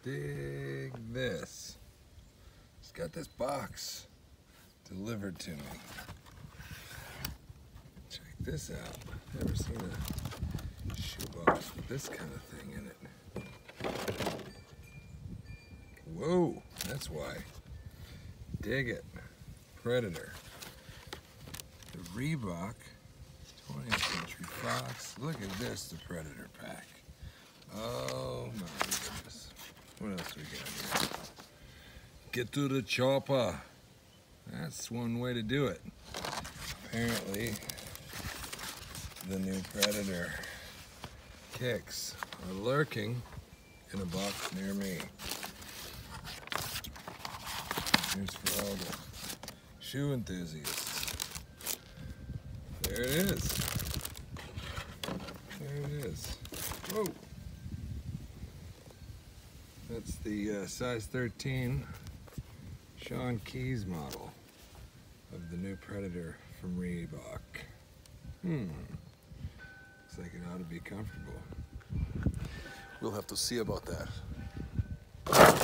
Dig this. Just got this box delivered to me. Check this out. Never seen a shoebox with this kind of thing in it. Whoa, that's why. Dig it. Predator. The Reebok 20th Century Fox. Look at this, the Predator pack. Oh my goodness. What else we got here? Get to the chopper. That's one way to do it. Apparently, the new Predator kicks are lurking in a box near me. Here's for all the shoe enthusiasts. There it is. There it is. Whoa. That's the size 13 Sean Keys model of the new Predator from Reebok. Looks like it ought to be comfortable. We'll have to see about that.